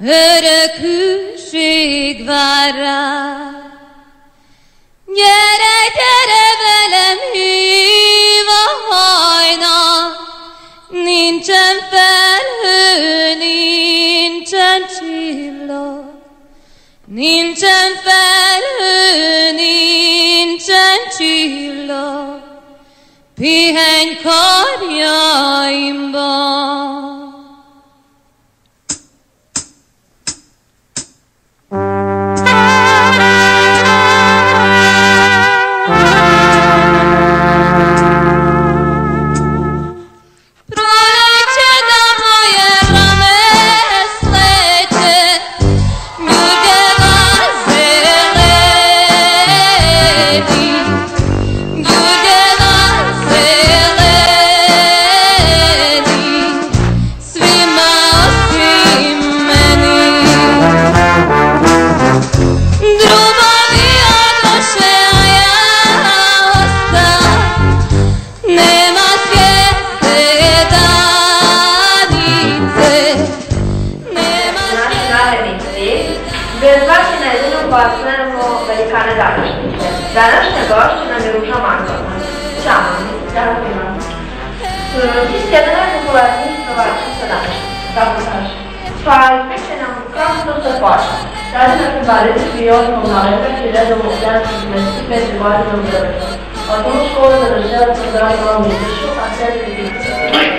Örökűség vár rá. Gyere, gyere velem, hív a hajnal, nincsen felhő, nincsen csillag, nincsen felhő, nincsen csillag, pihenj karjaimban. Današnja gošća nam je Ruža Mangovna. Ćao, mami. Ćao, svima. Ti si jedan najpopularnijih novačica današnja. Tako kaže. Pa, ispričaj nam kako to sve počne. Radim na 28. novembra 1975. godine u Beogradu. Osnovnu školu završila sam u Novom Izvršu, a sve za Lidicu.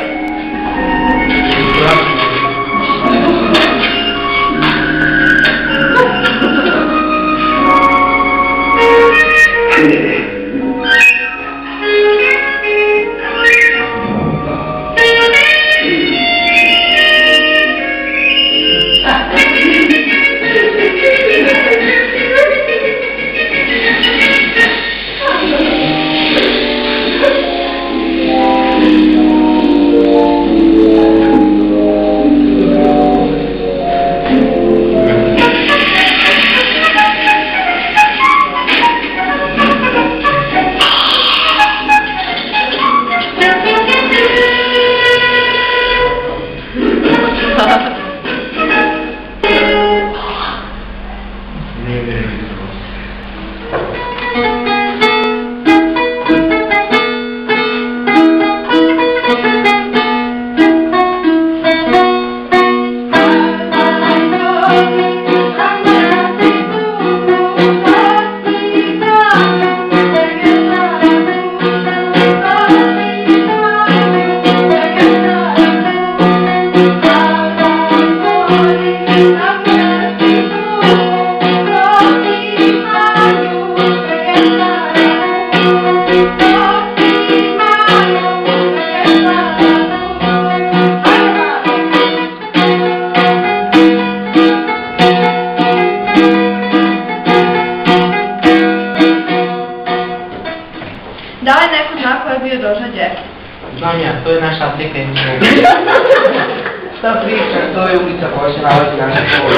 To je naša slika i mjera. Šta pričaš, to je ulica koja se nalazi naša škola.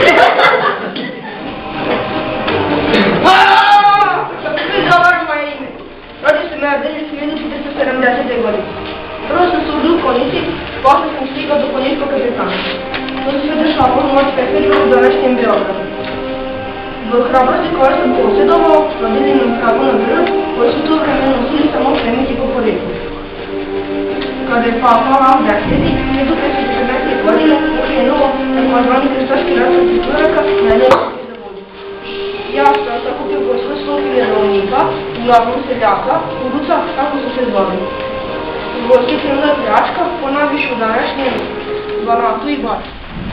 Svi zavaru moje ime. Rodio sam me od 1970. godine. Prvo sam se uđu u Konjici, posle sam stigao do Konjičkog kapetana. To se sve dešavalo u moć Pekarima u današnjem Beogradu. Zbog hrabrosti koje sam posjedovao, rodili nam pravu na grb, koji su to vreme nosili samo plemići po poreklu. Kada je pao Al Beksedi, 1514. godine ukrenuo takozvani krstaški rat protiv Turaka na Negovi za vođu. Ja sam sakupio posle 100.000 vojnika, uglavnom seljaka, uruca, kako su se zvali. U vojske krenula pljačka, ponavljiš u današnjem Banatu i Bar.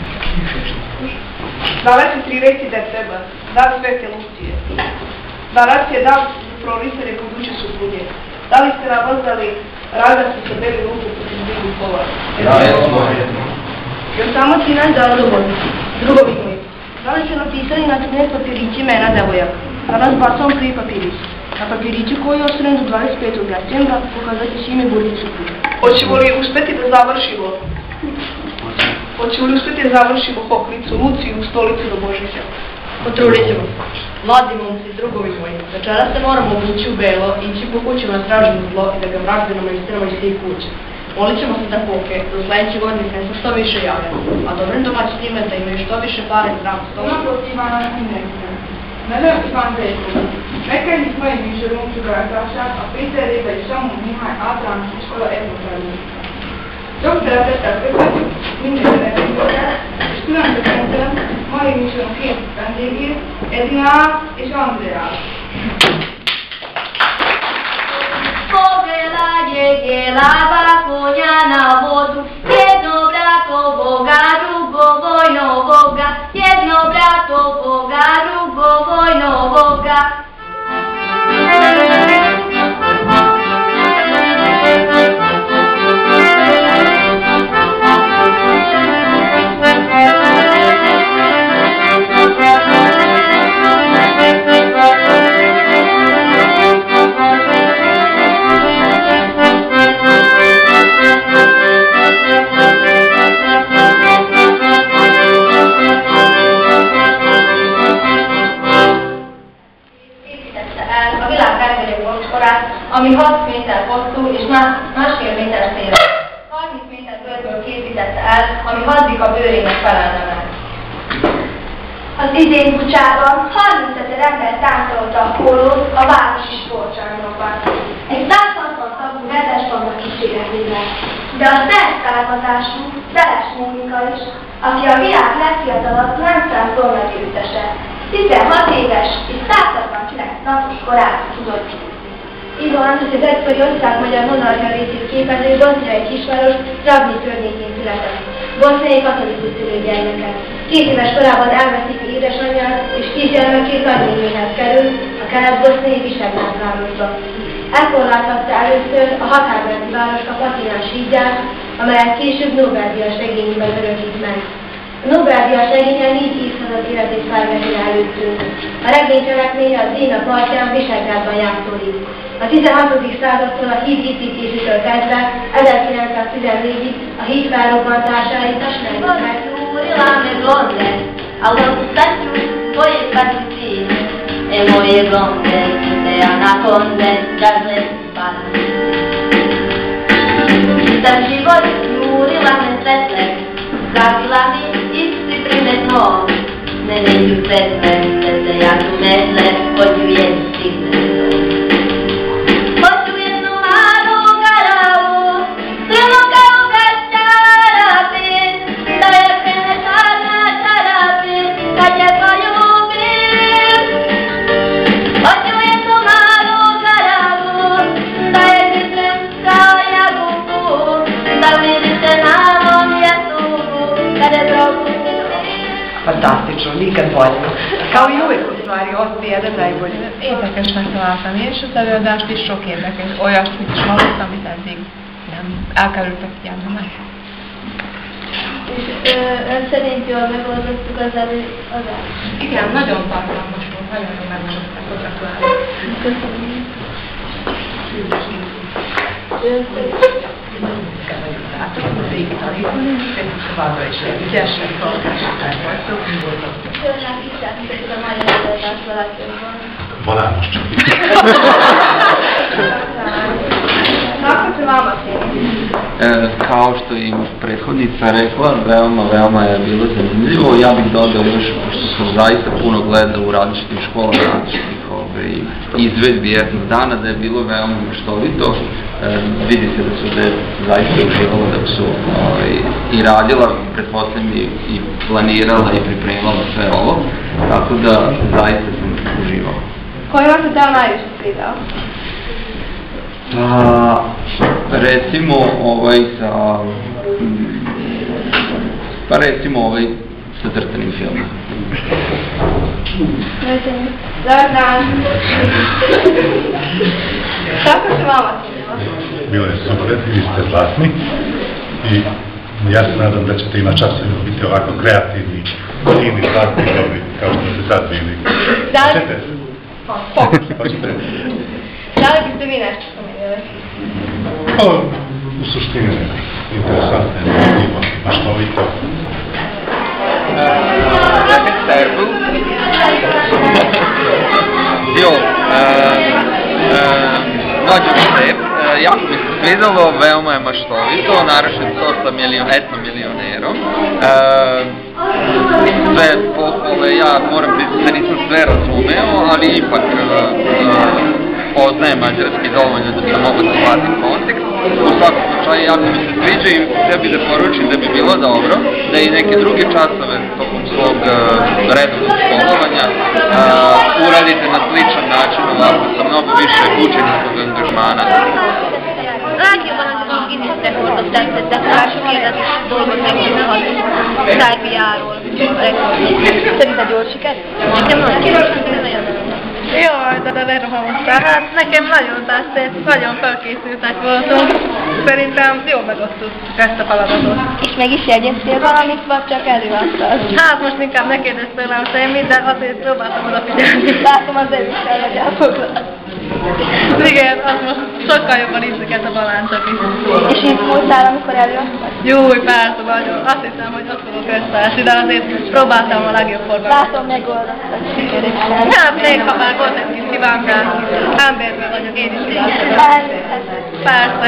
Danas je 3 veci decembar, dan Svete Lucije. Danas je dan prolistane buduće supruge. Da li ste nabazali radasti sa beli luku protiv divnih polara? Ja, jesmo. Još samo ti naš dana dogoditi. Drugovi moji, da li ste napisali na 13 papirići imena devojaka? Danas bacam prvi papirić. Na papiriću koji je ostren do 25. decembra pokazati si ime buduće supruge. Hoćemo li uspeti da završimo? Hoćemo li uspeti da završimo Hoklicu, Luciju, stolicu do Božića? Potrudit ćemo. Mladi momci, drugovi moji, večera se moramo obući u belo, ići po kućima da tražimo zlo i da ga mražbinama isteramo iz tih kuća. Molit ćemo se da Boke do sljedeće godine se što više javlja, a dobrim domaćinima da imaju što više para i zdravu stomak. Naproti Ivana Ineksa. Nadam Ivan Zejković. Mekani svoje više rumču Garataša, a prijatelji da je samo Mihaj Adran iz škola Epožarni. Doktora Petar Krpač, ministar Epožarja, student centra, moj mišljen Kim Kandigir, Edina iz Andreja. Pogela je gelava konja na vodu, jedno brato Boga, drugo vojno Boga, jedno brato Boga, drugo vojno Boga. Ami 6 méter hosszú és másfél méter széles. 30 méter bőrből készítette el, ami Hadzika bőrének felelne meg. Az idén Bucsában 30 000 ember táncolta a pólót a városi sportcsarnokban. Egy 160 tagú rendes vannak kíséretével. De a szerszáltatású Szeles Mónika is, aki a világ legfiatalabb láncszám tornagyőztese, 16 éves és 169 napos korát tudott. Ivan, az egykori osztrák-magyar monarchia részét képező boszniai kisváros Ravni környékén született. Boszniai katolikus szülőgyermeke. 2 éves korában elveszíti édesanyját, és kisgyermekét nagynénéhez kerül a kelet-boszniai Visegrád városba. Ekkor láthatta először a határmenti városka patinás hídját, amelyet később Nobel-díjas regényében örökít meg. A Nobel-díjas regényen 4 évszázad életét felveti előttünk. A regény cselekménye a Dréna partján Visegrádban játszódik. A 16. századtól a híd építésétől kezdve 1914-ig a híd felrobbantásáig ismerjük meg. Moje blonde, te anaconde, darle spada. Ten život jurila me svetle, pravila mi isti primetno. Ne neću svetle, se ja tu metle, hoću jednu stigne. Hoću jednu malu garavu, crnu kao gašćarapi, da je prenešla na čarapi, kad je poljubim. Hoću jednu malu garavu, da je pišem kao jabuku, da miriše na mom jastuku, kad je probudim. Fantastično, nikad bolje. Kao i uvijek u stvari, osti jedan najbolji. Érdekesnek találtam én is az előadást, és sok érdekes olyasmit is hallottam, amit eddig nem elkerültek figyelmemet. És ön szerint jól megoldottuk az előadást? Igen, nagyon tartalmas volt, nagyon jól megoldották, gratulálok. Köszönöm. Továbbra is ügyesek, alkásokák vagytok, mi voltak? Önnek is látszottuk a magyar előadást valakőben. Balános csak. Kao što je i prethodnica rekla, veoma je bilo zanimljivo. Ja bih dodao još, pošto smo zaista puno gledali u različitim školama, različitih izvedbi etnog dana, da je bilo veoma maštovito. Vidi se da je zaista uživalo dok su i radila, pretpostavljam i planirala i pripremala sve ovo, tako da zaista sam uživao. Koji vam se deo najviše svidao? Recimo ovaj sa crtanim filmom. Dobar dan. Kako se vama svidjelo? Bilo je super, vi ste zlatni i ja se nadam da ćete ima časa biti ovako kreativni, fini, zlatni, dobri, kao što ste sad bili. Hoćete? Hoćete? Da li biste vi nešto spomenuli? Pa, u suštini ne. Interesantno je, zanimljivo, maštovito. Nagyon szép, jako mi se svidjelo, veoma je maštovito, naročito sa etnomilionerom. Sve pohvale, ja moram priznati da nisam sve razumeo, ali ipak poznajem mađarski dovoljno da sam mogu da shvatim kontekst. U svakom slučaju, jako mi se sviđa i tebi da poručim da bi bilo dobro da i neke druge časove tokom svog redovnog školovanja uradite na sličan način, ovako sa mnogo više učeničkog angažmana. Rádióban az idézte hordozták, de mások érdekes dolgot megcsinálhatunk Szerbiáról. Szerinted jól sikerült? Nekem nagyon. Jaj, de lerohamoztál. Hát nekem nagyon tetszett, nagyon felkészültek voltunk. Szerintem jól megosztottuk ezt a feladatot. És meg is jegyeztél valamit, vagy csak előadtad? Hát most inkább ne kérdeztél rám semmit, de azért próbáltam odafigyelni. Látom az erőssel vagy elfoglalt. Igen, az most sokkal jobban ízlik ez a baláncok is. És izgultál, amikor előadtad? Júj, persze vagyok. Azt hiszem, hogy ott fogok összeállni, de azért próbáltam a legjobb formát. Látom, megoldottad sikeresen. Hát még ha már volt egy kis hibám, de emberből vagyok, én is hibáztam. Persze.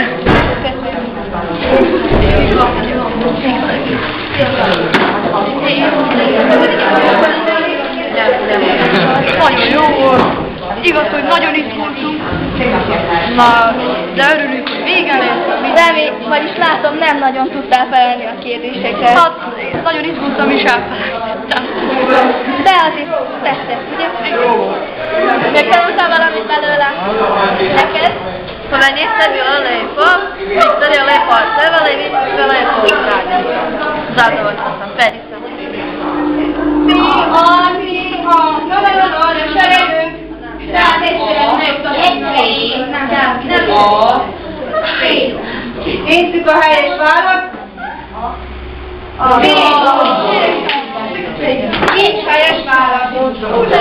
Nagyon jó volt. Igaz, hogy nagyon izgultunk. De örülünk, hogy vége lesz. Vagyis látom, nem nagyon tudtál felelni a kérdésekre. Hát, nagyon izgultam és elfelejtettem. De azért tetszett, ugye? Megtanultál valamit belőle? Neked? Come niente io lei fa, Victoria lei forza, e lei vince lei forza. Zadoltam, persze. Nagyon serélünk. Tehát nézzük a helyes választ. Nincs helyes válasz.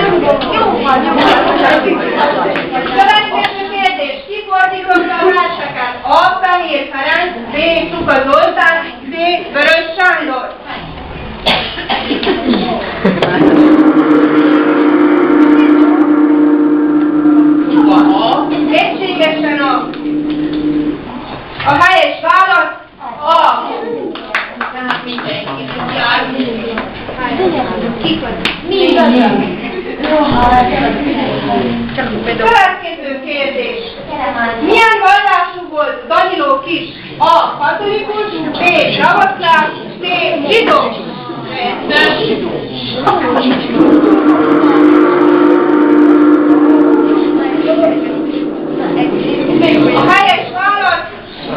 Következő kérdés. Ki fordította a verseket? A. Fehér Ferenc, B. Csuka Zoltán, C. Vörös Sándor. Egységesen a helyes válasz A. Következő kérdés. Milyen vallású volt Daniló Kiss? A. Katolikus, B. Pravoszláv, C. Zsidó. A helyes válasz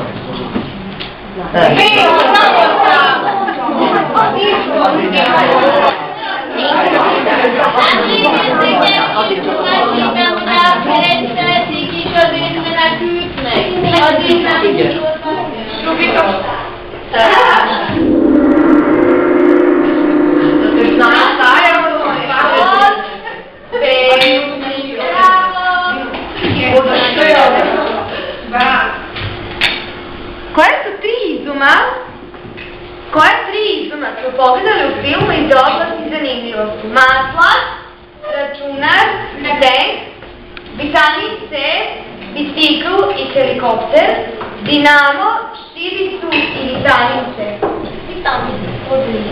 B. Pravoszláv. Koja tri izuma smo pogledali u filmu iz oblasti zanimljivosti? Maslac, računar, tank, vitamin C, bicikl i helikopter, dinamo, širicu i vitamin C. Vitamin C, odlije.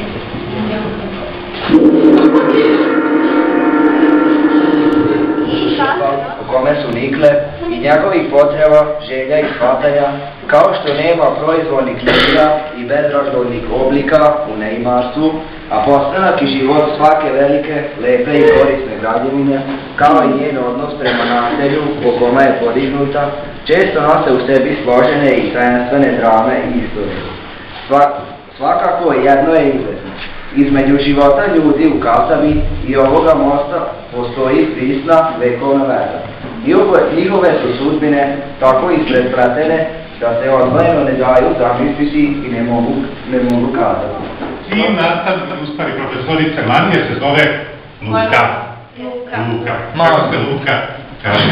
U kome su nikle i njegovih potreba, želja i shvatanja, kao što nema proizvodnih linija i bezrazložnih oblika u neimarstvu, a postanak i život svake velike, lepe i korisne građevine, kao i njen odnos prema naselju po kome je podignuta, često nose u sebi složene i tajenstvene drame i istorije. Svakako jedno je izvesno. Između života ljudi u kasabi i ovoga mosta postoji prisna vekovna veza. Njihove su sudbine tako isprepratene da se odvojeno ne daju zamisliti i ne mogu kazati. Sin nastavnik, u stvari profesorice Marije, se zove Luka. Luka. Kako se Luka kaže?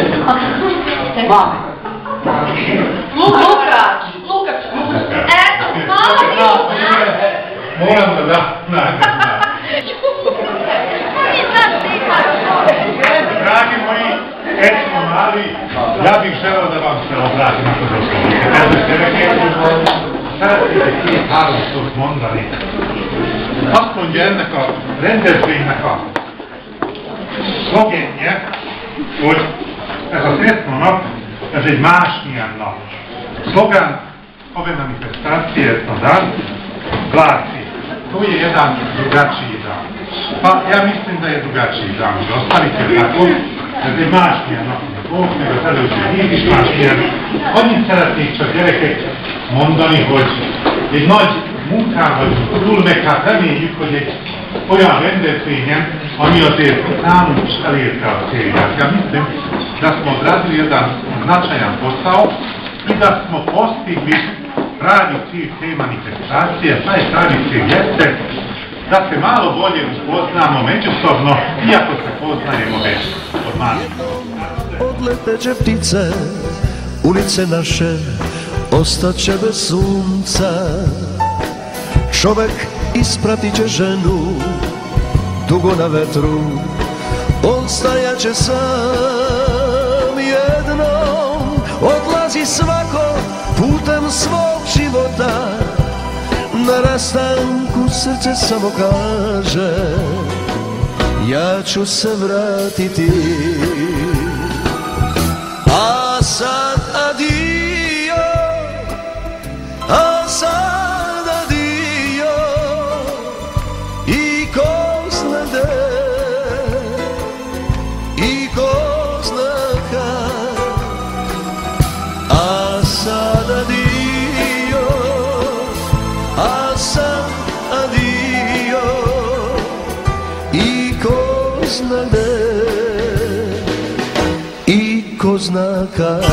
Lukač. Eto, malo Moram da nađem. Dragi moji, Recimo, mali, ja bih želeo da vam se obratim ako doslovite. Evo ste rekli, szeretnétek háromszor mondani. Azt mondja ennek a rendezvénynek a szlogenje, hogy ez az etnonap, ez egy másmilyen nap. Slogan ove manifestacije etno dan glasi: to je jedan drugačiji dan. Pa ja mislim da je drugačiji dan. Ostavite tako, ez egy másmilyen nap. Volt meg az előző hív is másmilyen. Annyit szeretnék csak gyerekek mondani, hogy egy nagy munkával túl, meg hát reméljük, hogy egy olyan rendezvényen, ami azért nálunk is elérte a célját. Ja mislim da smo odradili jedan značajan posao i da smo postigli pravi cilj te manifestacije. Taj pravi cilj jeste da se malo bolje upoznamo međusobno, iako se poznajemo već od malih. Odleteće ptice, ulice naše ostaće bez sunca. Čovek ispratit će ženu dugo na vetru, ostajaće sam jednom. Odlazi svako putem svog života, na rastanku srce samo kaže: ja ću se vratiti. A sad adio, a sad adio, i ko zna gde, i ko zna kad. A sad adio, a sad adio, i ko zna gde, i ko zna kad.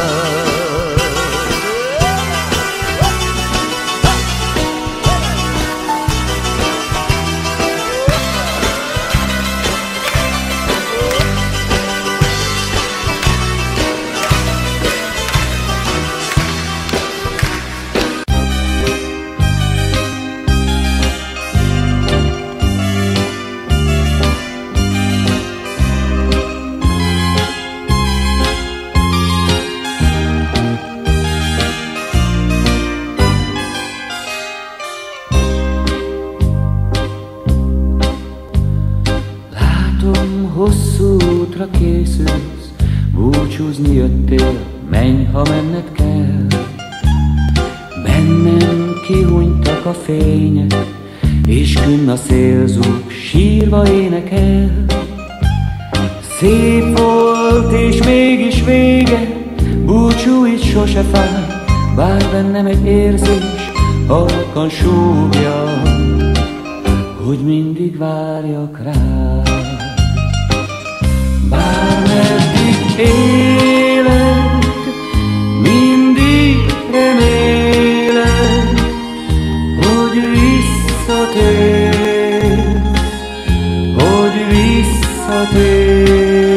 Hosszú útra készülsz, búcsúzni jöttél, menj, ha menned kell. Bennem kihunytak a fények, és künn a szélzúg, sírva énekel. Szép volt, és mégis vége, búcsú itt sose fáj, bár bennem egy érzés halkan súgja, hogy mindig várjak rád. Bármeddig élek, mindig remélek, hogy visszatérsz, hogy visszatérsz.